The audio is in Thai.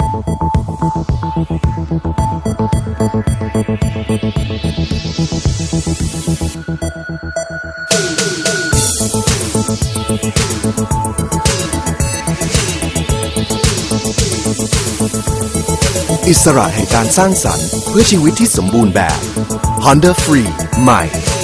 อิสระแห่งการสร้างสรรค์เพื่อชีวิตที่สมบูรณ์แบบ Honda Free ใหม่